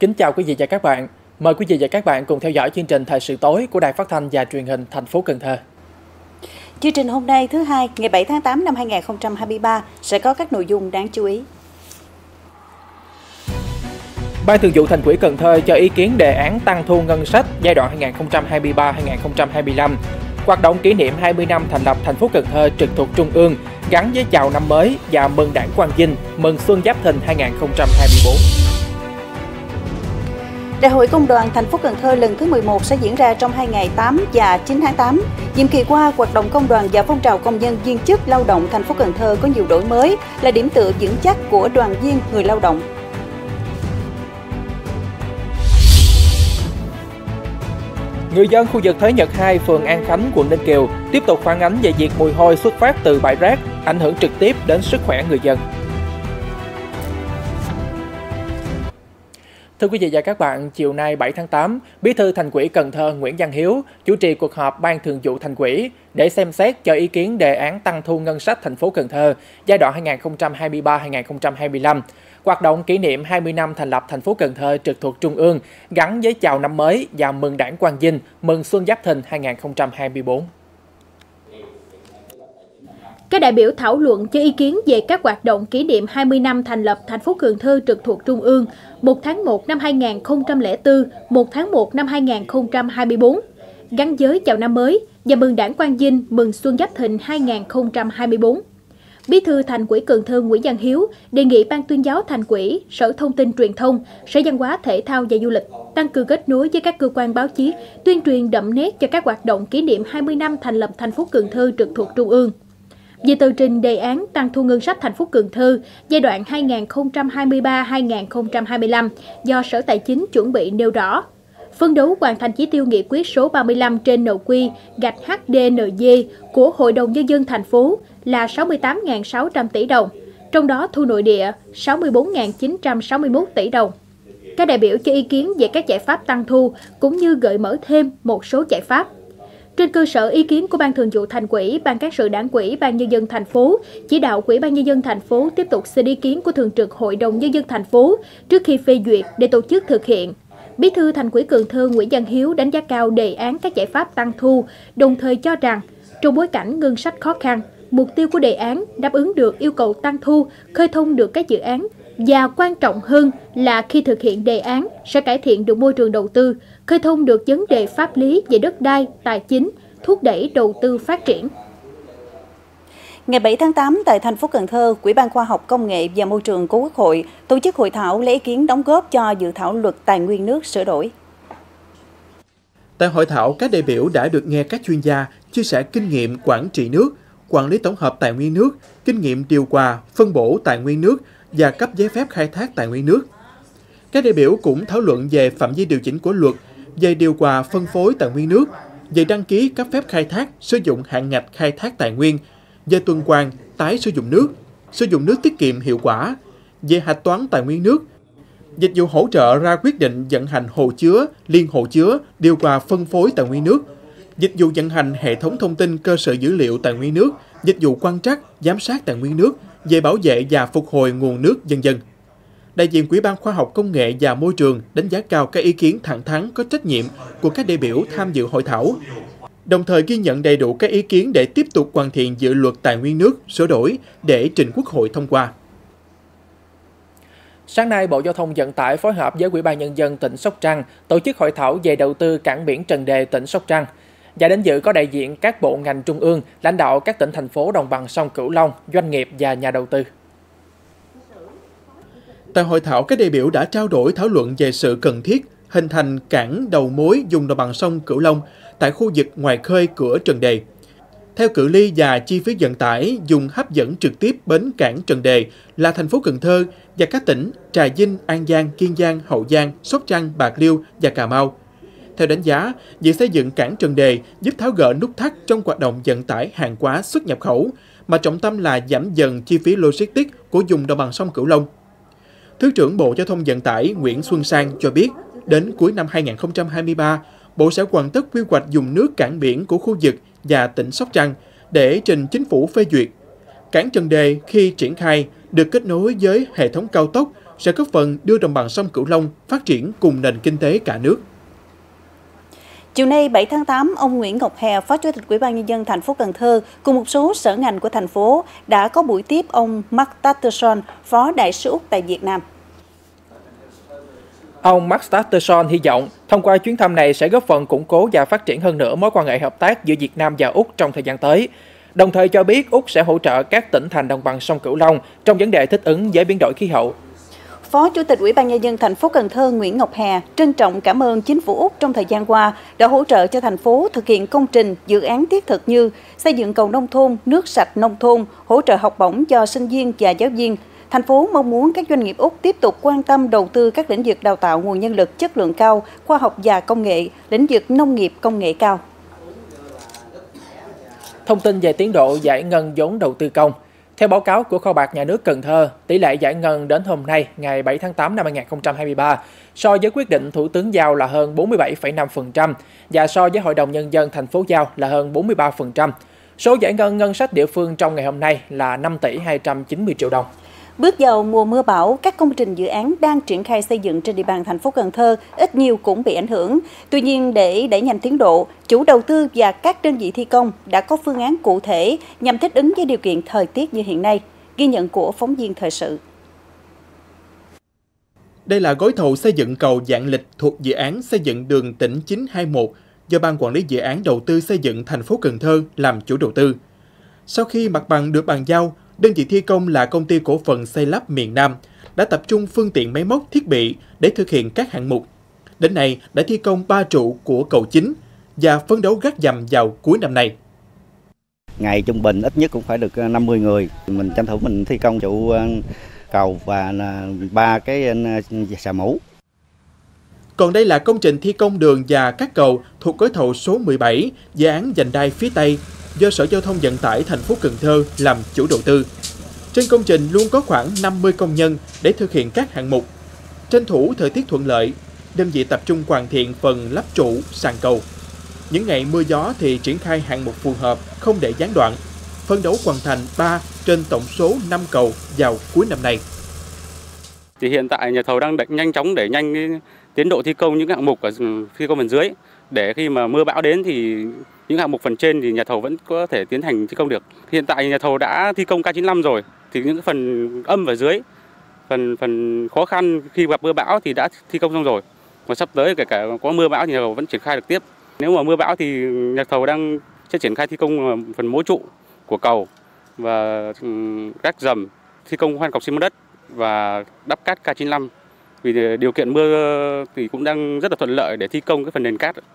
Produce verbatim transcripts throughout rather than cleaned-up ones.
Kính chào quý vị và các bạn. Mời quý vị và các bạn cùng theo dõi chương trình Thời sự tối của Đài Phát thanh và Truyền hình thành phố Cần Thơ. Chương trình hôm nay thứ hai, ngày bảy tháng tám năm hai nghìn không trăm hai mươi ba sẽ có các nội dung đáng chú ý. Ban Thường vụ Thành ủy Cần Thơ cho ý kiến đề án tăng thu ngân sách giai đoạn hai nghìn không trăm hai mươi ba đến hai nghìn không trăm hai mươi lăm. Hoạt động kỷ niệm hai mươi năm thành lập thành phố Cần Thơ trực thuộc Trung ương gắn với chào năm mới và mừng Đảng Quang Vinh, mừng Xuân Giáp Thìn hai nghìn không trăm hai mươi tư. Đại hội Công đoàn thành phố Cần Thơ lần thứ mười một sẽ diễn ra trong hai ngày tám và chín tháng tám. Nhiệm kỳ qua, hoạt động công đoàn và phong trào công nhân viên chức lao động thành phố Cần Thơ có nhiều đổi mới, là điểm tựa vững chắc của đoàn viên người lao động. Người dân khu vực Thới Nhật hai, phường An Khánh, quận Ninh Kiều tiếp tục phản ánh về việc mùi hôi xuất phát từ bãi rác, ảnh hưởng trực tiếp đến sức khỏe người dân. Thưa quý vị và các bạn, chiều nay bảy tháng tám, Bí thư Thành ủy Cần Thơ Nguyễn Văn Hiếu chủ trì cuộc họp Ban Thường vụ Thành ủy để xem xét cho ý kiến đề án tăng thu ngân sách thành phố Cần Thơ giai đoạn hai nghìn không trăm hai mươi ba đến hai nghìn không trăm hai mươi lăm. Hoạt động kỷ niệm hai mươi năm thành lập thành phố Cần Thơ trực thuộc Trung ương gắn với chào năm mới và mừng Đảng Quang Vinh, mừng Xuân Giáp Thìn hai nghìn không trăm hai mươi tư. Các đại biểu thảo luận cho ý kiến về các hoạt động kỷ niệm hai mươi năm thành lập thành phố Cần Thơ trực thuộc Trung ương một tháng một năm hai nghìn không trăm lẻ bốn, một tháng một năm hai nghìn không trăm hai mươi tư, gắn với chào năm mới và mừng Đảng Quang Vinh, mừng Xuân Giáp Thìn hai nghìn không trăm hai mươi tư. Bí thư Thành ủy Cần Thơ Nguyễn Văn Hiếu đề nghị Ban Tuyên giáo Thành ủy, Sở Thông tin Truyền thông, Sở Văn hóa Thể thao và Du lịch tăng cường kết nối với các cơ quan báo chí, tuyên truyền đậm nét cho các hoạt động kỷ niệm hai mươi năm thành lập thành phố Cần Thơ trực thuộc Trung ương. Về tờ trình đề án tăng thu ngân sách thành phố Cần Thơ giai đoạn hai nghìn không trăm hai mươi ba đến hai nghìn không trăm hai mươi lăm do Sở Tài chính chuẩn bị nêu rõ, phấn đấu hoàn thành chỉ tiêu nghị quyết số ba mươi lăm trên N Q gạch H D N G của Hội đồng Nhân dân thành phố là sáu mươi tám nghìn sáu trăm tỷ đồng, trong đó thu nội địa sáu mươi bốn nghìn chín trăm sáu mươi mốt tỷ đồng. Các đại biểu cho ý kiến về các giải pháp tăng thu cũng như gợi mở thêm một số giải pháp. Trên cơ sở ý kiến của Ban Thường vụ Thành ủy, Ban Cán sự Đảng ủy, Ban Nhân dân thành phố, chỉ đạo Ủy ban Nhân dân thành phố tiếp tục xin ý kiến của Thường trực Hội đồng Nhân dân thành phố trước khi phê duyệt để tổ chức thực hiện. Bí thư Thành ủy Cần Thơ Nguyễn Văn Hiếu đánh giá cao đề án các giải pháp tăng thu, đồng thời cho rằng trong bối cảnh ngân sách khó khăn, mục tiêu của đề án đáp ứng được yêu cầu tăng thu, khơi thông được các dự án, và quan trọng hơn là khi thực hiện đề án sẽ cải thiện được môi trường đầu tư, khơi thông được vấn đề pháp lý về đất đai, tài chính, thúc đẩy đầu tư phát triển. Ngày bảy tháng tám, tại thành phố Cần Thơ, Ủy ban Khoa học Công nghệ và Môi trường của Quốc hội tổ chức hội thảo lấy ý kiến đóng góp cho dự thảo luật tài nguyên nước sửa đổi. Tại hội thảo, các đại biểu đã được nghe các chuyên gia chia sẻ kinh nghiệm quản trị nước, quản lý tổng hợp tài nguyên nước, kinh nghiệm điều hòa, phân bổ tài nguyên nước và cấp giấy phép khai thác tài nguyên nước. Các đại biểu cũng thảo luận về phạm vi điều chỉnh của luật, về điều hòa phân phối tài nguyên nước, về đăng ký cấp phép khai thác, sử dụng hạn ngạch khai thác tài nguyên, về tuần hoàn, tái sử dụng nước, sử dụng nước tiết kiệm hiệu quả, về hạch toán tài nguyên nước, dịch vụ hỗ trợ ra quyết định vận hành hồ chứa, liên hồ chứa, điều hòa phân phối tài nguyên nước, dịch vụ vận hành hệ thống thông tin cơ sở dữ liệu tài nguyên nước, dịch vụ quan trắc, giám sát tài nguyên nước, về bảo vệ và phục hồi nguồn nước, vân vân. Đại diện Ủy ban Khoa học Công nghệ và Môi trường đánh giá cao các ý kiến thẳng thắn có trách nhiệm của các đại biểu tham dự hội thảo, đồng thời ghi nhận đầy đủ các ý kiến để tiếp tục hoàn thiện dự luật tài nguyên nước sửa đổi để trình Quốc hội thông qua. Sáng nay, Bộ Giao thông Vận tải phối hợp với Ủy ban Nhân dân tỉnh Sóc Trăng tổ chức hội thảo về đầu tư cảng biển Trần Đề, tỉnh Sóc Trăng. Và đến dự có đại diện các bộ ngành trung ương, lãnh đạo các tỉnh thành phố đồng bằng sông Cửu Long, doanh nghiệp và nhà đầu tư. Tại hội thảo, các đại biểu đã trao đổi thảo luận về sự cần thiết hình thành cảng đầu mối vùng đồng bằng sông Cửu Long tại khu vực ngoài khơi cửa Trần Đề. Theo cự ly và chi phí vận tải, dùng hấp dẫn trực tiếp bến cảng Trần Đề là thành phố Cần Thơ và các tỉnh Trà Vinh, An Giang, Kiên Giang, Hậu Giang, Sóc Trăng, Bạc Liêu và Cà Mau. Theo đánh giá, việc xây dựng cảng Trần Đề giúp tháo gỡ nút thắt trong hoạt động vận tải hàng hóa xuất nhập khẩu, mà trọng tâm là giảm dần chi phí logistics của vùng đồng bằng sông Cửu Long. Thứ trưởng Bộ Giao thông Vận tải Nguyễn Xuân Sang cho biết, đến cuối năm hai nghìn không trăm hai mươi ba, Bộ sẽ hoàn tất quy hoạch dùng nước cảng biển của khu vực và tỉnh Sóc Trăng để trình Chính phủ phê duyệt. Cảng Trần Đề khi triển khai được kết nối với hệ thống cao tốc sẽ góp phần đưa đồng bằng sông Cửu Long phát triển cùng nền kinh tế cả nước. Chiều nay bảy tháng tám, ông Nguyễn Ngọc Hè, Phó Chủ tịch Ủy ban Nhân dân thành phố Cần Thơ cùng một số sở ngành của thành phố đã có buổi tiếp ông Mark Tatterson, Phó Đại sứ Úc tại Việt Nam. Ông Mark Tatterson hy vọng thông qua chuyến thăm này sẽ góp phần củng cố và phát triển hơn nữa mối quan hệ hợp tác giữa Việt Nam và Úc trong thời gian tới. Đồng thời cho biết Úc sẽ hỗ trợ các tỉnh thành đồng bằng sông Cửu Long trong vấn đề thích ứng với biến đổi khí hậu. Phó Chủ tịch Ủy ban Nhân dân thành phố Cần Thơ Nguyễn Ngọc Hè trân trọng cảm ơn chính phủ Úc trong thời gian qua đã hỗ trợ cho thành phố thực hiện công trình, dự án thiết thực như xây dựng cầu nông thôn, nước sạch nông thôn, hỗ trợ học bổng cho sinh viên và giáo viên. Thành phố mong muốn các doanh nghiệp Úc tiếp tục quan tâm đầu tư các lĩnh vực đào tạo nguồn nhân lực chất lượng cao, khoa học và công nghệ, lĩnh vực nông nghiệp công nghệ cao. Thông tin về tiến độ giải ngân vốn đầu tư công. Theo báo cáo của Kho bạc Nhà nước Cần Thơ, tỷ lệ giải ngân đến hôm nay, ngày bảy tháng tám năm hai nghìn không trăm hai mươi ba, so với quyết định Thủ tướng giao là hơn bốn mươi bảy phẩy năm phần trăm và so với Hội đồng Nhân dân thành phố giao là hơn bốn mươi ba phần trăm. Số giải ngân ngân sách địa phương trong ngày hôm nay là năm tỷ hai trăm chín mươi triệu đồng. Bước vào mùa mưa bão, các công trình dự án đang triển khai xây dựng trên địa bàn thành phố Cần Thơ ít nhiều cũng bị ảnh hưởng. Tuy nhiên, để đẩy nhanh tiến độ, chủ đầu tư và các đơn vị thi công đã có phương án cụ thể nhằm thích ứng với điều kiện thời tiết như hiện nay. Ghi nhận của phóng viên thời sự. Đây là gói thầu xây dựng cầu Vạn Lịch thuộc dự án xây dựng đường tỉnh chín hai mốt do Ban Quản lý Dự án Đầu tư Xây dựng thành phố Cần Thơ làm chủ đầu tư. Sau khi mặt bằng được bàn giao, đơn vị thi công là Công ty Cổ phần Xây lắp miền Nam đã tập trung phương tiện máy móc thiết bị để thực hiện các hạng mục. Đến nay đã thi công ba trụ của cầu chính và phấn đấu gác dầm vào cuối năm nay. Ngày trung bình ít nhất cũng phải được năm mươi người. Mình tranh thủ mình thi công trụ cầu và ba cái xà mũ. Còn đây là công trình thi công đường và các cầu thuộc gói thầu số mười bảy, dự án vành đai phía Tây do Sở Giao thông Vận tải thành phố Cần Thơ làm chủ đầu tư. Trên công trình luôn có khoảng năm mươi công nhân để thực hiện các hạng mục. Tranh thủ thời tiết thuận lợi, đơn vị tập trung hoàn thiện phần lắp trụ, sàn cầu. Những ngày mưa gió thì triển khai hạng mục phù hợp, không để gián đoạn. Phấn đấu hoàn thành ba trên tổng số năm cầu vào cuối năm nay. Thì hiện tại nhà thầu đang nhanh chóng để nhanh cái tiến độ thi công những hạng mục ở thi công phần dưới, để khi mà mưa bão đến thì những hạng mục phần trên thì nhà thầu vẫn có thể tiến hành thi công được. Hiện tại nhà thầu đã thi công K chín mươi lăm rồi, thì những cái phần âm ở dưới, phần phần khó khăn khi gặp mưa bão thì đã thi công xong rồi. Và sắp tới kể cả có mưa bão thì nhà thầu vẫn triển khai được tiếp. Nếu mà mưa bão thì nhà thầu đang sẽ triển khai thi công phần mố trụ của cầu và gác dầm, thi công khoan cọc xi măng đất và đắp cát K chín mươi lăm. Vì điều kiện mưa thì cũng đang rất là thuận lợi để thi công cái phần nền cát.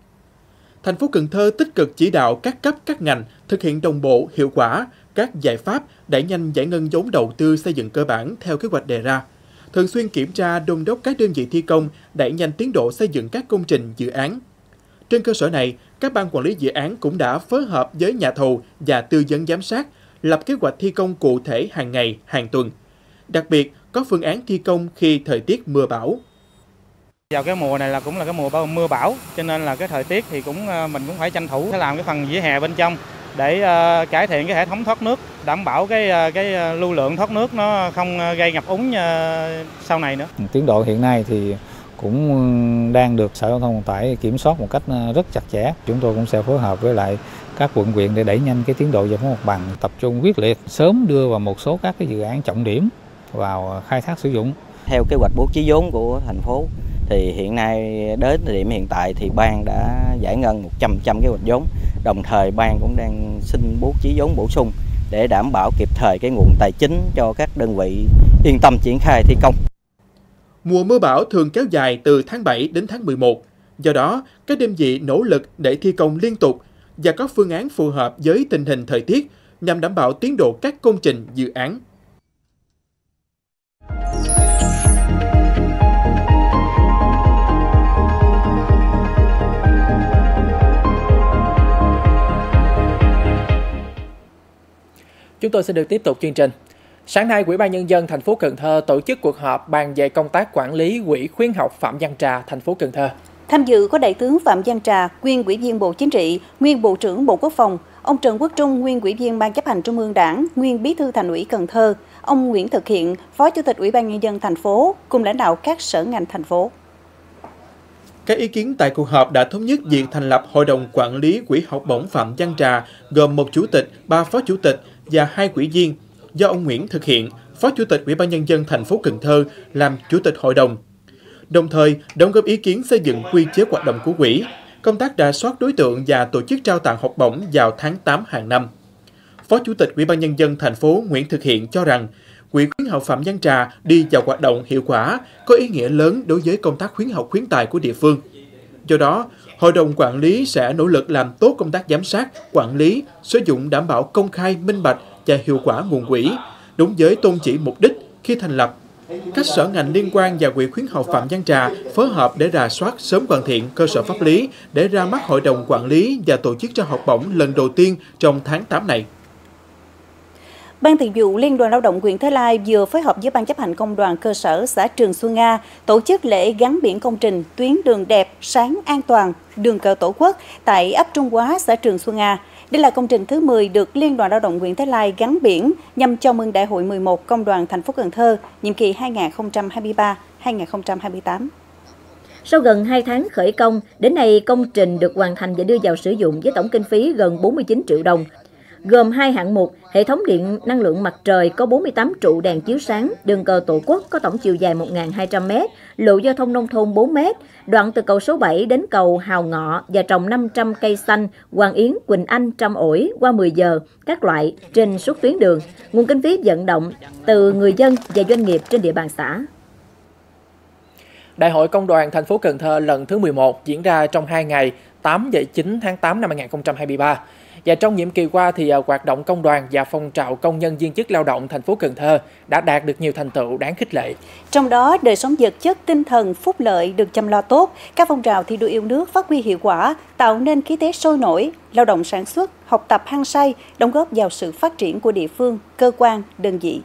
Thành phố Cần Thơ tích cực chỉ đạo các cấp các ngành thực hiện đồng bộ, hiệu quả các giải pháp đẩy nhanh giải ngân vốn đầu tư xây dựng cơ bản theo kế hoạch đề ra. Thường xuyên kiểm tra đôn đốc các đơn vị thi công đẩy nhanh tiến độ xây dựng các công trình dự án. Trên cơ sở này, các ban quản lý dự án cũng đã phối hợp với nhà thầu và tư vấn giám sát lập kế hoạch thi công cụ thể hàng ngày, hàng tuần. Đặc biệt, có phương án thi công khi thời tiết mưa bão. Vào cái mùa này là cũng là cái mùa mưa bão, cho nên là cái thời tiết thì cũng mình cũng phải tranh thủ phải làm cái phần vỉa hè bên trong để uh, cải thiện cái hệ thống thoát nước, đảm bảo cái cái lưu lượng thoát nước nó không gây ngập úng uh, sau này nữa. Tiến độ hiện nay thì cũng đang được Sở Giao thông Vận tải kiểm soát một cách rất chặt chẽ. Chúng tôi cũng sẽ phối hợp với lại các quận huyện để đẩy nhanh cái tiến độ giải phóng mặt bằng, tập trung quyết liệt sớm đưa vào một số các cái dự án trọng điểm vào khai thác sử dụng. Theo kế hoạch bố trí vốn của thành phố thì hiện nay đến thời điểm hiện tại thì ban đã giải ngân một trăm phần trăm kế hoạch vốn. Đồng thời ban cũng đang xin bố trí vốn bổ sung để đảm bảo kịp thời cái nguồn tài chính cho các đơn vị yên tâm triển khai thi công. Mùa mưa bão thường kéo dài từ tháng bảy đến tháng mười một. Do đó, các đơn vị nỗ lực để thi công liên tục và có phương án phù hợp với tình hình thời tiết nhằm đảm bảo tiến độ các công trình dự án. Chúng tôi sẽ được tiếp tục chương trình. Sáng nay, Ủy ban Nhân dân thành phố Cần Thơ tổ chức cuộc họp bàn về công tác quản lý Quỹ khuyến học Phạm Văn Trà, thành phố Cần Thơ. Tham dự có Đại tướng Phạm Văn Trà, nguyên Ủy viên Bộ Chính trị, nguyên Bộ trưởng Bộ Quốc phòng, ông Trần Quốc Trung, nguyên Ủy viên Ban Chấp hành Trung ương Đảng, nguyên Bí thư Thành ủy Cần Thơ, ông Nguyễn Thực Hiện, Phó Chủ tịch Ủy ban Nhân dân thành phố cùng lãnh đạo các sở ngành thành phố. Các ý kiến tại cuộc họp đã thống nhất việc thành lập Hội đồng Quản lý Quỹ học bổng Phạm Văn Trà gồm một chủ tịch, ba phó chủ tịch và hai ủy viên do ông Nguyễn Thực Hiện, Phó Chủ tịch Ủy ban Nhân dân thành phố Cần Thơ làm Chủ tịch hội đồng. Đồng thời, đóng góp ý kiến xây dựng quy chế hoạt động của quỹ, công tác rà soát đối tượng và tổ chức trao tặng học bổng vào tháng tám hàng năm. Phó Chủ tịch Ủy ban Nhân dân thành phố Nguyễn Thực Hiện cho rằng, Quỹ khuyến học Phạm Văn Trà đi vào hoạt động hiệu quả, có ý nghĩa lớn đối với công tác khuyến học khuyến tài của địa phương. Do đó, Hội đồng Quản lý sẽ nỗ lực làm tốt công tác giám sát, quản lý, sử dụng đảm bảo công khai, minh bạch và hiệu quả nguồn quỹ, đúng với tôn chỉ mục đích khi thành lập. Các sở ngành liên quan và Quỹ khuyến học Phạm Văn Trà phối hợp để rà soát sớm hoàn thiện cơ sở pháp lý để ra mắt Hội đồng Quản lý và tổ chức trao học bổng lần đầu tiên trong tháng tám này. Ban Thường vụ Liên đoàn Lao động huyện Thới Lai vừa phối hợp với Ban Chấp hành Công đoàn cơ sở xã Trường Xuân Nga tổ chức lễ gắn biển công trình tuyến đường đẹp, sáng, an toàn, đường cờ Tổ quốc tại ấp Trung Hóa, xã Trường Xuân Nga. Đây là công trình thứ mười được Liên đoàn Lao động huyện Thới Lai gắn biển nhằm chào mừng Đại hội mười một Công đoàn thành phố Cần Thơ, nhiệm kỳ hai nghìn không trăm hai mươi ba đến hai nghìn không trăm hai mươi tám. Sau gần hai tháng khởi công, đến nay công trình được hoàn thành và đưa vào sử dụng với tổng kinh phí gần bốn mươi chín triệu đồng. Gồm hai hạng mục, hệ thống điện năng lượng mặt trời có bốn mươi tám trụ đèn chiếu sáng, đường cờ Tổ quốc có tổng chiều dài một nghìn hai trăm mét, lộ giao thông nông thôn bốn mét, đoạn từ cầu số bảy đến cầu Hào Ngọ và trồng năm trăm cây xanh, Hoàng Yến, Quỳnh Anh, Trăm Ổi qua mười giờ, các loại trên suốt tuyến đường. Nguồn kinh phí vận động từ người dân và doanh nghiệp trên địa bàn xã. Đại hội Công đoàn thành phố Cần Thơ lần thứ mười một diễn ra trong hai ngày tám và chín tháng tám năm hai nghìn không trăm hai mươi ba. Và trong nhiệm kỳ qua thì hoạt động công đoàn và phong trào công nhân viên chức lao động thành phố Cần Thơ đã đạt được nhiều thành tựu đáng khích lệ. Trong đó, đời sống vật chất, tinh thần, phúc lợi được chăm lo tốt, các phong trào thi đua yêu nước phát huy hiệu quả, tạo nên khí thế sôi nổi, lao động sản xuất, học tập hăng say, đóng góp vào sự phát triển của địa phương, cơ quan, đơn vị.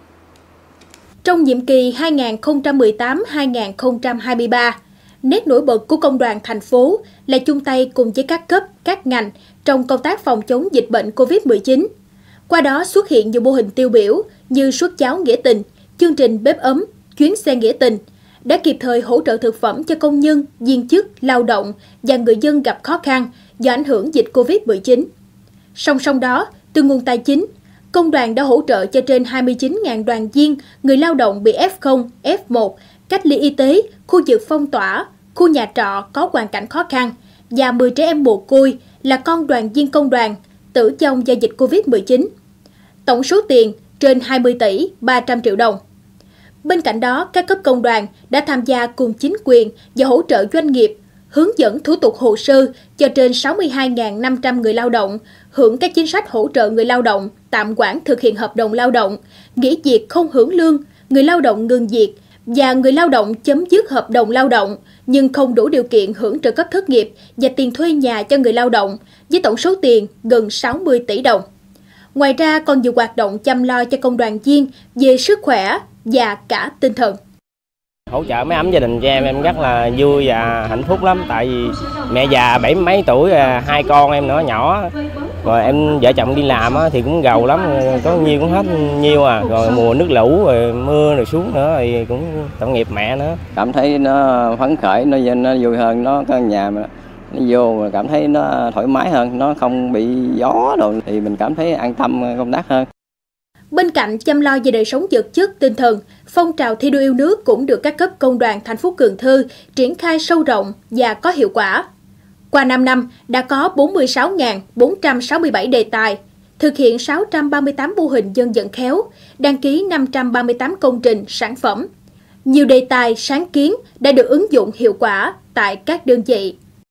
Trong nhiệm kỳ hai nghìn không trăm mười tám đến hai nghìn không trăm hai mươi ba, nét nổi bật của công đoàn thành phố là chung tay cùng với các cấp, các ngành trong công tác phòng chống dịch bệnh Covid mười chín. Qua đó xuất hiện nhiều mô hình tiêu biểu như suất cháo nghĩa tình, chương trình bếp ấm, chuyến xe nghĩa tình, đã kịp thời hỗ trợ thực phẩm cho công nhân, viên chức, lao động và người dân gặp khó khăn do ảnh hưởng dịch Covid mười chín. Song song đó, từ nguồn tài chính, công đoàn đã hỗ trợ cho trên hai mươi chín nghìn đoàn viên, người lao động bị ép không, ép một, cách ly y tế, khu vực phong tỏa, khu nhà trọ có hoàn cảnh khó khăn và mười trẻ em mồ côi là con đoàn viên công đoàn tử vong do dịch Covid mười chín. Tổng số tiền trên hai mươi tỷ ba trăm triệu đồng. Bên cạnh đó, các cấp công đoàn đã tham gia cùng chính quyền và hỗ trợ doanh nghiệp, hướng dẫn thủ tục hồ sơ cho trên sáu mươi hai nghìn năm trăm người lao động, hưởng các chính sách hỗ trợ người lao động, tạm hoãn thực hiện hợp đồng lao động, nghỉ việc không hưởng lương, người lao động ngừng việc và người lao động chấm dứt hợp đồng lao động nhưng không đủ điều kiện hưởng trợ cấp thất nghiệp và tiền thuê nhà cho người lao động với tổng số tiền gần sáu mươi tỷ đồng. Ngoài ra còn nhiều hoạt động chăm lo cho công đoàn viên về sức khỏe và cả tinh thần. Hỗ trợ mấy ấm gia đình cho em, em rất là vui và hạnh phúc lắm. Tại vì mẹ già bảy mấy tuổi, hai con em nữa nhỏ. Rồi em vợ chồng đi làm thì cũng giàu lắm, có nhiêu cũng hết nhiêu à. Rồi mùa nước lũ, rồi mưa rồi xuống nữa thì cũng tội nghiệp mẹ nữa. Cảm thấy nó phấn khởi, nó nó vui hơn, nó có nhà mà nó vô mà cảm thấy nó thoải mái hơn, nó không bị gió rồi thì mình cảm thấy an tâm công tác hơn. Bên cạnh chăm lo về đời sống vật chất, tinh thần, phong trào thi đua yêu nước cũng được các cấp công đoàn thành phố Cần Thơ triển khai sâu rộng và có hiệu quả. Qua năm năm, đã có bốn mươi sáu nghìn bốn trăm sáu mươi bảy đề tài, thực hiện sáu trăm ba mươi tám mô hình dân vận khéo, đăng ký năm trăm ba mươi tám công trình, sản phẩm. Nhiều đề tài, sáng kiến đã được ứng dụng hiệu quả tại các đơn vị.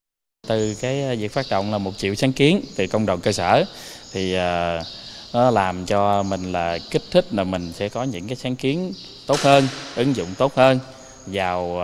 Từ cái việc phát động là một triệu sáng kiến từ công đoàn cơ sở thì nó làm cho mình là kích thích là mình sẽ có những cái sáng kiến tốt hơn, ứng dụng tốt hơn vào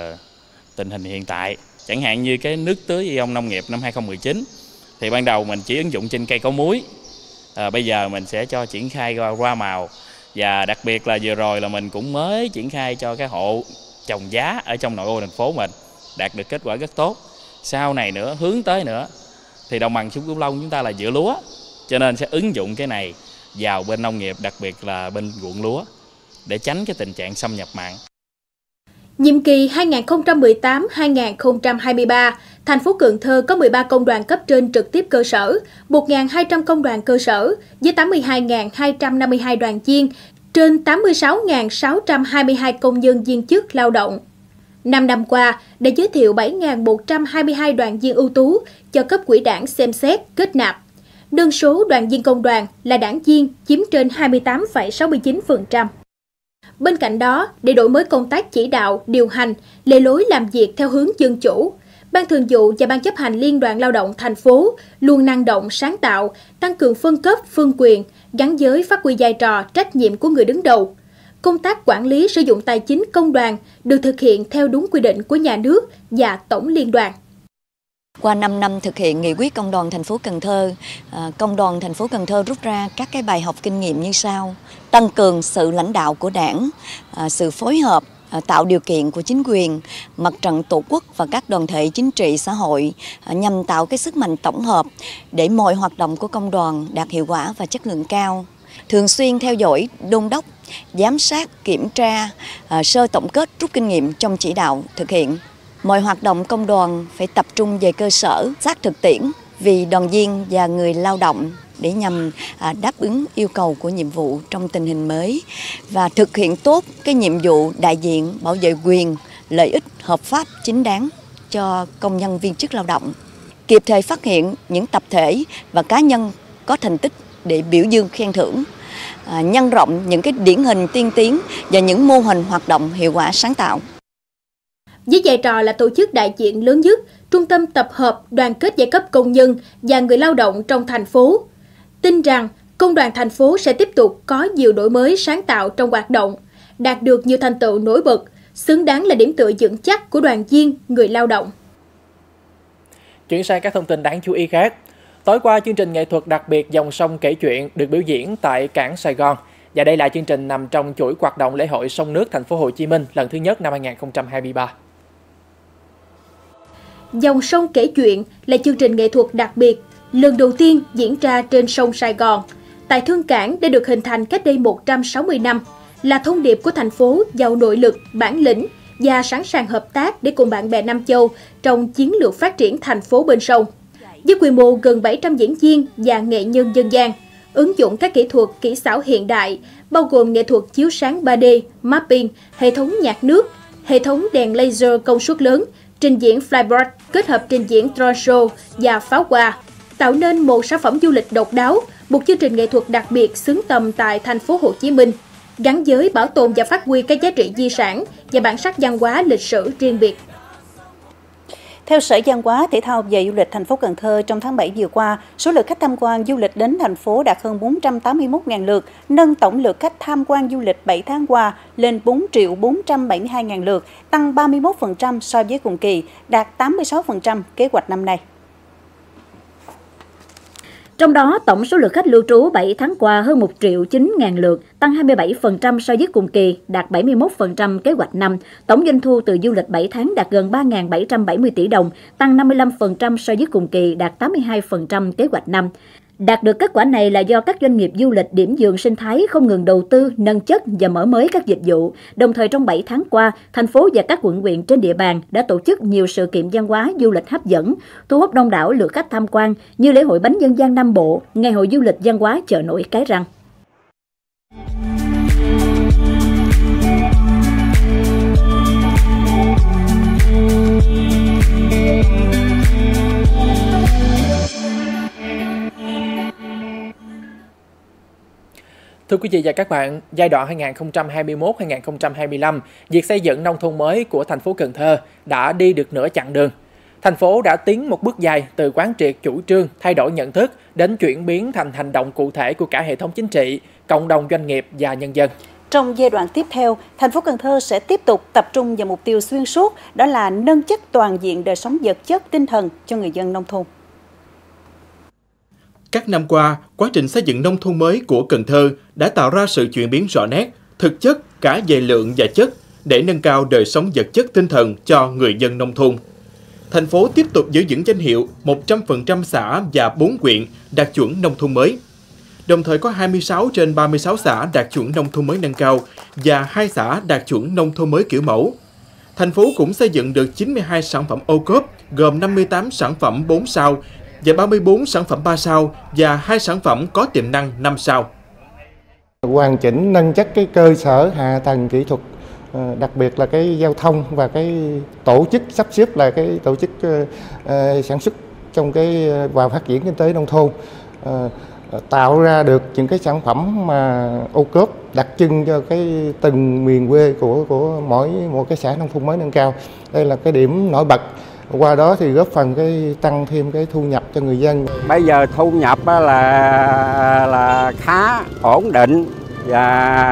tình hình hiện tại. Chẳng hạn như cái nước tưới ion nông nghiệp năm hai nghìn không trăm mười chín thì ban đầu mình chỉ ứng dụng trên cây có muối, à, bây giờ mình sẽ cho triển khai qua hoa màu, và đặc biệt là vừa rồi là mình cũng mới triển khai cho cái hộ trồng giá ở trong nội ô thành phố mình, đạt được kết quả rất tốt. Sau này nữa, hướng tới nữa Thì đồng bằng sông Cửu Long chúng ta là dựa lúa, cho nên sẽ ứng dụng cái này vào bên nông nghiệp, đặc biệt là bên ruộng lúa, để tránh cái tình trạng xâm nhập mặn. Nhiệm kỳ hai nghìn không trăm mười tám đến hai nghìn không trăm hai mươi ba, thành phố Cần Thơ có mười ba công đoàn cấp trên trực tiếp cơ sở, một nghìn hai trăm công đoàn cơ sở với tám mươi hai nghìn hai trăm năm mươi hai đoàn viên, trên tám mươi sáu nghìn sáu trăm hai mươi hai công nhân viên chức lao động. Năm năm qua, đã giới thiệu bảy nghìn một trăm hai mươi hai đoàn viên ưu tú cho cấp ủy Đảng xem xét, kết nạp. Đơn số đoàn viên công đoàn là đảng viên chiếm trên hai mươi tám phẩy sáu mươi chín phần trăm. Bên cạnh đó, để đổi mới công tác chỉ đạo, điều hành, lề lối làm việc theo hướng dân chủ, Ban Thường vụ và Ban chấp hành Liên đoàn Lao động thành phố luôn năng động, sáng tạo, tăng cường phân cấp, phân quyền, gắn với phát huy vai trò, trách nhiệm của người đứng đầu. Công tác quản lý sử dụng tài chính công đoàn được thực hiện theo đúng quy định của nhà nước và Tổng Liên đoàn. Qua năm năm thực hiện nghị quyết công đoàn thành phố Cần Thơ, công đoàn thành phố Cần Thơ rút ra các cái bài học kinh nghiệm như sau: tăng cường sự lãnh đạo của Đảng, sự phối hợp, tạo điều kiện của chính quyền, mặt trận tổ quốc và các đoàn thể chính trị xã hội nhằm tạo cái sức mạnh tổng hợp để mọi hoạt động của công đoàn đạt hiệu quả và chất lượng cao. Thường xuyên theo dõi, đôn đốc, giám sát, kiểm tra, sơ tổng kết rút kinh nghiệm trong chỉ đạo thực hiện. Mọi hoạt động công đoàn phải tập trung về cơ sở, sát thực tiễn vì đoàn viên và người lao động để nhằm đáp ứng yêu cầu của nhiệm vụ trong tình hình mới và thực hiện tốt cái nhiệm vụ đại diện bảo vệ quyền, lợi ích hợp pháp chính đáng cho công nhân viên chức lao động. Kịp thời phát hiện những tập thể và cá nhân có thành tích để biểu dương khen thưởng, nhân rộng những cái điển hình tiên tiến và những mô hình hoạt động hiệu quả sáng tạo. Với vai trò là tổ chức đại diện lớn nhất, trung tâm tập hợp đoàn kết giai cấp công nhân và người lao động trong thành phố, tin rằng công đoàn thành phố sẽ tiếp tục có nhiều đổi mới sáng tạo trong hoạt động, đạt được nhiều thành tựu nổi bật, xứng đáng là điểm tựa vững chắc của đoàn viên, người lao động. Chuyển sang các thông tin đáng chú ý khác. Tối qua, chương trình nghệ thuật đặc biệt Dòng sông kể chuyện được biểu diễn tại cảng Sài Gòn. Và đây là chương trình nằm trong chuỗi hoạt động lễ hội sông nước thành phố Hồ Chí Minh lần thứ nhất năm hai nghìn không trăm hai mươi ba. Dòng sông kể chuyện là chương trình nghệ thuật đặc biệt lần đầu tiên diễn ra trên sông Sài Gòn. Tại Thương Cảng đã được hình thành cách đây một trăm sáu mươi năm, là thông điệp của thành phố giàu nội lực, bản lĩnh và sẵn sàng hợp tác để cùng bạn bè Nam Châu trong chiến lược phát triển thành phố bên sông. Với quy mô gần bảy trăm diễn viên và nghệ nhân dân gian, ứng dụng các kỹ thuật kỹ xảo hiện đại, bao gồm nghệ thuật chiếu sáng ba D, mapping, hệ thống nhạc nước, hệ thống đèn laser công suất lớn, trình diễn flyboard kết hợp trình diễn drone show và pháo hoa, tạo nên một sản phẩm du lịch độc đáo, một chương trình nghệ thuật đặc biệt xứng tầm tại thành phố Hồ Chí Minh, gắn với bảo tồn và phát huy các giá trị di sản và bản sắc văn hóa lịch sử riêng biệt. Theo Sở Văn hóa, Thể thao và Du lịch thành phố Cần Thơ, trong tháng bảy vừa qua, số lượt khách tham quan du lịch đến thành phố đạt hơn bốn trăm tám mươi mốt nghìn lượt, nâng tổng lượt khách tham quan du lịch bảy tháng qua lên bốn triệu bốn trăm bảy mươi hai nghìn lượt, tăng ba mươi mốt phần trăm so với cùng kỳ, đạt tám mươi sáu phần trăm kế hoạch năm nay. Trong đó, tổng số lượt khách lưu trú bảy tháng qua hơn một triệu chín nghìn lượt, tăng hai mươi bảy phần trăm so với cùng kỳ, đạt bảy mươi mốt phần trăm kế hoạch năm. Tổng doanh thu từ du lịch bảy tháng đạt gần ba nghìn bảy trăm bảy mươi tỷ đồng, tăng năm mươi lăm phần trăm so với cùng kỳ, đạt tám mươi hai phần trăm kế hoạch năm. Đạt được kết quả này là do các doanh nghiệp du lịch điểm dừng sinh thái không ngừng đầu tư, nâng chất và mở mới các dịch vụ. Đồng thời trong bảy tháng qua, thành phố và các quận huyện trên địa bàn đã tổ chức nhiều sự kiện văn hóa du lịch hấp dẫn, thu hút đông đảo lượt khách tham quan như lễ hội bánh dân gian Nam Bộ, ngày hội du lịch văn hóa chợ nổi Cái Răng. Thưa quý vị và các bạn, giai đoạn hai nghìn không trăm hai mươi mốt đến hai nghìn không trăm hai mươi lăm, việc xây dựng nông thôn mới của thành phố Cần Thơ đã đi được nửa chặng đường. Thành phố đã tiến một bước dài từ quán triệt chủ trương, thay đổi nhận thức đến chuyển biến thành hành động cụ thể của cả hệ thống chính trị, cộng đồng doanh nghiệp và nhân dân. Trong giai đoạn tiếp theo, thành phố Cần Thơ sẽ tiếp tục tập trung vào mục tiêu xuyên suốt, đó là nâng chất toàn diện đời sống vật chất, tinh thần cho người dân nông thôn. Các năm qua, quá trình xây dựng nông thôn mới của Cần Thơ đã tạo ra sự chuyển biến rõ nét, thực chất cả về lượng và chất để nâng cao đời sống vật chất tinh thần cho người dân nông thôn. thành phố tiếp tục giữ vững danh hiệu một trăm phần trăm xã và bốn huyện đạt chuẩn nông thôn mới. Đồng thời có hai mươi sáu trên ba mươi sáu xã đạt chuẩn nông thôn mới nâng cao và hai xã đạt chuẩn nông thôn mới kiểu mẫu. Thành phố cũng xây dựng được chín mươi hai sản phẩm ô cốp, gồm năm mươi tám sản phẩm bốn sao và ba mươi tư sản phẩm ba sao và hai sản phẩm có tiềm năng năm sao. Hoàn chỉnh nâng chất cái cơ sở hạ tầng kỹ thuật, đặc biệt là cái giao thông và cái tổ chức sắp xếp là cái tổ chức uh, sản xuất trong cái và phát triển kinh tế nông thôn, uh, tạo ra được những cái sản phẩm mà ô cốp đặc trưng cho cái từng miền quê của của mỗi một cái xã nông thôn mới nâng cao. Đây là cái điểm nổi bật. Qua đó thì góp phần cái tăng thêm cái thu nhập cho người dân. Bây giờ thu nhập là là khá ổn định và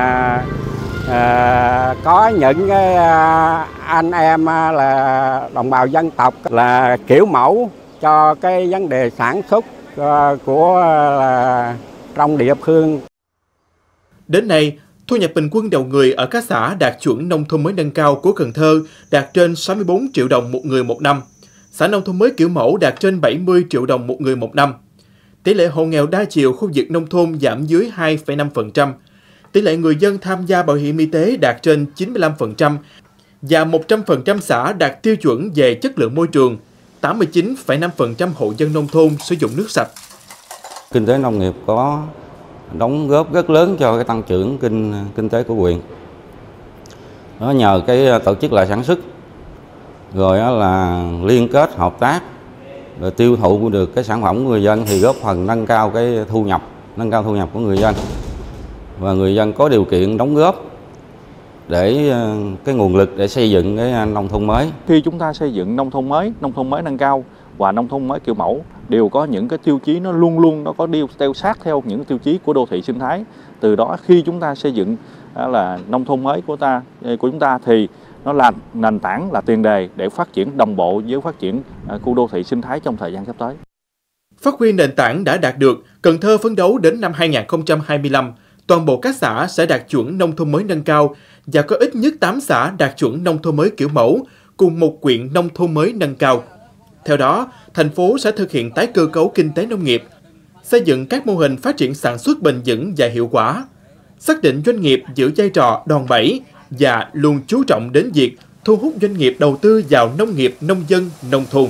à, có những cái anh em là đồng bào dân tộc là kiểu mẫu cho cái vấn đề sản xuất của là trong địa phương. Đến nay, thu nhập bình quân đầu người ở các xã đạt chuẩn nông thôn mới nâng cao của Cần Thơ đạt trên sáu mươi tư triệu đồng một người một năm. Xã nông thôn mới kiểu mẫu đạt trên bảy mươi triệu đồng một người một năm. Tỷ lệ hộ nghèo đa chiều khu vực nông thôn giảm dưới hai phẩy năm phần trăm. Tỷ lệ người dân tham gia bảo hiểm y tế đạt trên chín mươi lăm phần trăm và một trăm phần trăm xã đạt tiêu chuẩn về chất lượng môi trường. tám mươi chín phẩy năm phần trăm hộ dân nông thôn sử dụng nước sạch. Kinh tế nông nghiệp có đóng góp rất lớn cho cái tăng trưởng kinh kinh tế của huyện. Nó nhờ cái tổ chức lại sản xuất, rồi là liên kết hợp tác, rồi tiêu thụ được cái sản phẩm của người dân thì góp phần nâng cao cái thu nhập, nâng cao thu nhập của người dân. Và người dân có điều kiện đóng góp để cái nguồn lực để xây dựng cái nông thôn mới. Khi chúng ta xây dựng nông thôn mới, nông thôn mới nâng cao và nông thôn mới kiểu mẫu đều có những cái tiêu chí nó luôn luôn nó có điều theo sát theo những tiêu chí của đô thị sinh thái. Từ đó khi chúng ta xây dựng là nông thôn mới của ta của chúng ta thì nó là nền tảng, là tiền đề để phát triển đồng bộ với phát triển khu đô thị sinh thái trong thời gian sắp tới. Phát huy nền tảng đã đạt được, Cần Thơ phấn đấu đến năm hai nghìn không trăm hai mươi lăm, toàn bộ các xã sẽ đạt chuẩn nông thôn mới nâng cao và có ít nhất tám xã đạt chuẩn nông thôn mới kiểu mẫu, cùng một huyện nông thôn mới nâng cao. Theo đó, thành phố sẽ thực hiện tái cơ cấu kinh tế nông nghiệp, xây dựng các mô hình phát triển sản xuất bền vững và hiệu quả, xác định doanh nghiệp giữ vai trò đòn bẩy và luôn chú trọng đến việc thu hút doanh nghiệp đầu tư vào nông nghiệp, nông dân, nông thôn.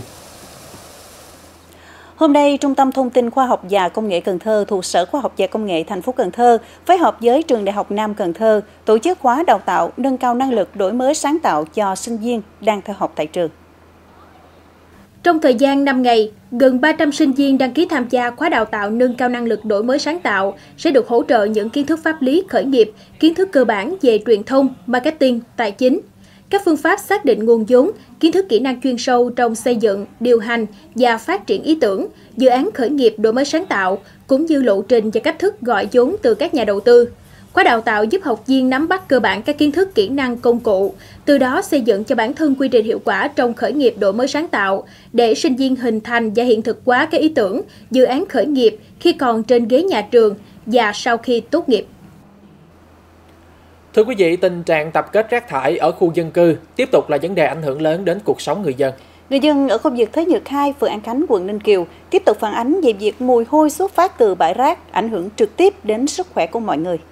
Hôm nay, Trung tâm Thông tin Khoa học và Công nghệ Cần Thơ thuộc Sở Khoa học và Công nghệ thành phố Cần Thơ phối hợp với Trường Đại học Nam Cần Thơ tổ chức khóa đào tạo nâng cao năng lực đổi mới sáng tạo cho sinh viên đang theo học tại trường. Trong thời gian năm ngày, gần ba trăm sinh viên đăng ký tham gia khóa đào tạo nâng cao năng lực đổi mới sáng tạo sẽ được hỗ trợ những kiến thức pháp lý khởi nghiệp, kiến thức cơ bản về truyền thông, marketing, tài chính, các phương pháp xác định nguồn vốn, kiến thức kỹ năng chuyên sâu trong xây dựng, điều hành và phát triển ý tưởng, dự án khởi nghiệp đổi mới sáng tạo, cũng như lộ trình và cách thức gọi vốn từ các nhà đầu tư. Khóa đào tạo giúp học viên nắm bắt cơ bản các kiến thức kỹ năng công cụ, từ đó xây dựng cho bản thân quy trình hiệu quả trong khởi nghiệp đổi mới sáng tạo, để sinh viên hình thành và hiện thực hóa các ý tưởng, dự án khởi nghiệp khi còn trên ghế nhà trường và sau khi tốt nghiệp. Thưa quý vị, tình trạng tập kết rác thải ở khu dân cư tiếp tục là vấn đề ảnh hưởng lớn đến cuộc sống người dân. Người dân ở khu vực Thới Nhược hai, phường An Khánh, quận Ninh Kiều tiếp tục phản ánh về việc mùi hôi xuất phát từ bãi rác ảnh hưởng trực tiếp đến sức khỏe của mọi người.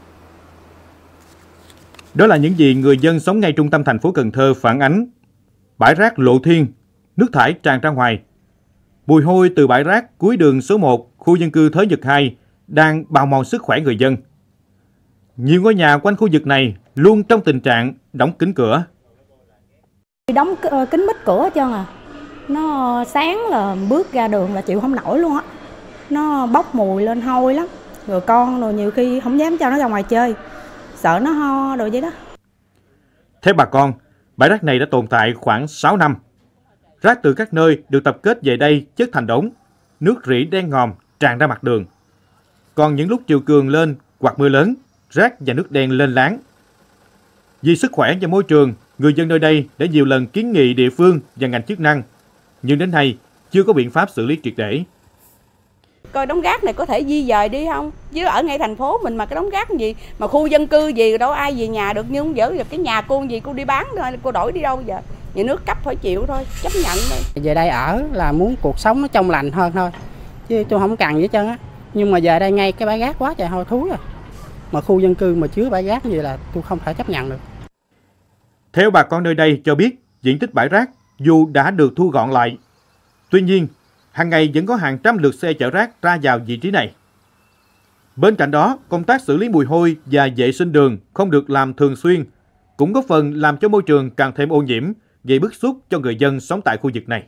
Đó là những gì người dân sống ngay trung tâm thành phố Cần Thơ phản ánh. Bãi rác Lộ Thiên, nước thải tràn ra ngoài. Mùi hôi từ bãi rác cuối đường số một, khu dân cư Thới Nhược hai đang bào mòn sức khỏe người dân. Nhiều ngôi nhà quanh khu vực này luôn trong tình trạng đóng kín cửa. Đóng kín mít cửa hết trơn à. Nó sáng là bước ra đường là chịu không nổi luôn á. Nó bốc mùi lên hôi lắm. Rồi con rồi nhiều khi không dám cho nó ra ngoài chơi, sợ nó ho đồ vậy đó. Theo bà con, bãi rác này đã tồn tại khoảng sáu năm. Rác từ các nơi được tập kết về đây chất thành đống, nước rỉ đen ngòm tràn ra mặt đường. Còn những lúc triều cường lên hoặc mưa lớn, rác và nước đen lên láng. Vì sức khỏe và môi trường, người dân nơi đây đã nhiều lần kiến nghị địa phương và ngành chức năng, nhưng đến nay chưa có biện pháp xử lý triệt để. Coi đống rác này có thể di dời đi không? Chứ ở ngay thành phố mình mà cái đống rác gì mà khu dân cư gì đâu ai về nhà được, nhưng không dỡ được cái nhà cô gì cô đi bán thôi, cô đổi đi đâu giờ? nhà nước cấp phải chịu thôi, chấp nhận thôi. Về đây ở là muốn cuộc sống nó trong lành hơn thôi, chứ tôi không cần gì hết trơn á. Nhưng mà về đây ngay cái bãi rác quá trời hôi thối rồi, mà khu dân cư mà chứa bãi rác như vậy là tôi không thể chấp nhận được. Theo bà con nơi đây cho biết, diện tích bãi rác dù đã được thu gọn lại, tuy nhiên hàng ngày vẫn có hàng trăm lượt xe chở rác ra vào vị trí này. Bên cạnh đó, công tác xử lý mùi hôi và vệ sinh đường không được làm thường xuyên, cũng góp phần làm cho môi trường càng thêm ô nhiễm, gây bức xúc cho người dân sống tại khu vực này.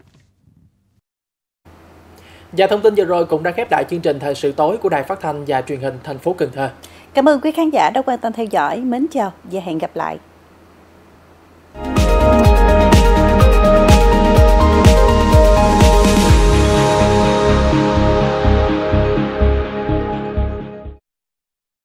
Và thông tin vừa rồi cũng đã khép lại chương trình Thời sự tối của Đài Phát thanh và Truyền hình thành phố Cần Thơ. Cảm ơn quý khán giả đã quan tâm theo dõi. Mến chào và hẹn gặp lại.